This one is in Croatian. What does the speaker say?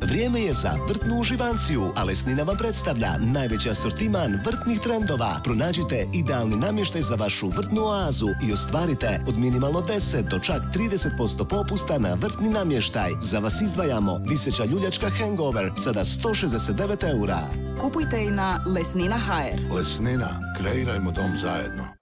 Vrijeme je za vrtnu uživanciju, a Lesnina vam predstavlja najveći asortiman vrtnih trendova. Pronađite idealni namještaj za vašu vrtnu oazu i ostvarite od minimalno 10 do čak 30% popusta na vrtni namještaj. Za vas izdvajamo viseća ljuljačka hangover, sada 169 eura. Kupujte i na Lesnina.hr. Lesnina, kreirajmo dom zajedno.